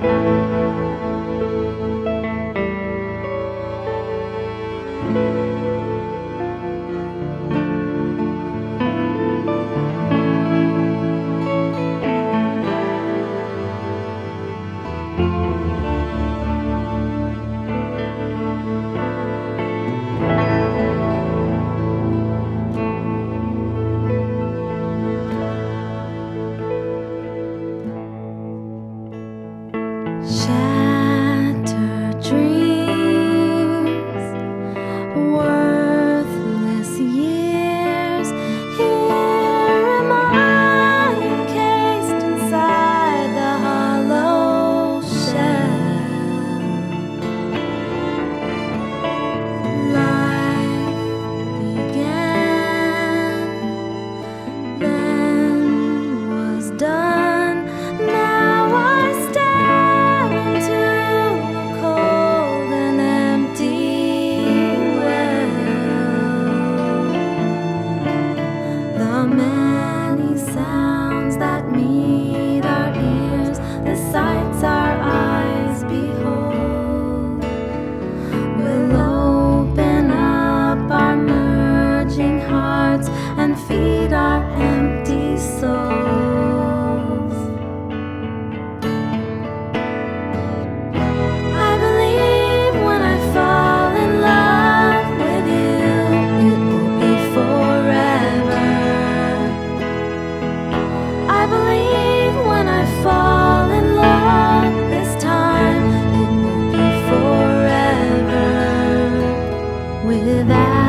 Shattered dreams, worthless years. Here am I, encased inside the hollow shell. Life began, then was done. Now I stand into a cold and empty well. The many sounds that meet our ears, the sights our eyes behold, will open up our merging hearts and feed our empty souls. I believe when I fall in love with you, it will be forever. I believe when I fall in love this time, it will be forever. Without